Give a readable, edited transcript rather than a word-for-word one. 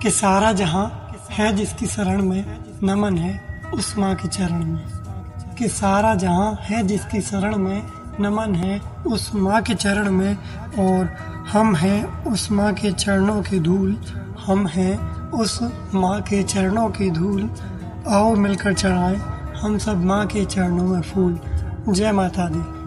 कि सारा जहां है जिसकी शरण में, नमन है उस माँ के चरण में। कि सारा जहां है जिसकी शरण में, नमन है उस माँ के चरण में। और हम हैं उस माँ के चरणों की धूल, हम हैं उस माँ के चरणों की धूल। आओ मिलकर चढ़ाएं हम सब माँ के चरणों में फूल। जय माता दी।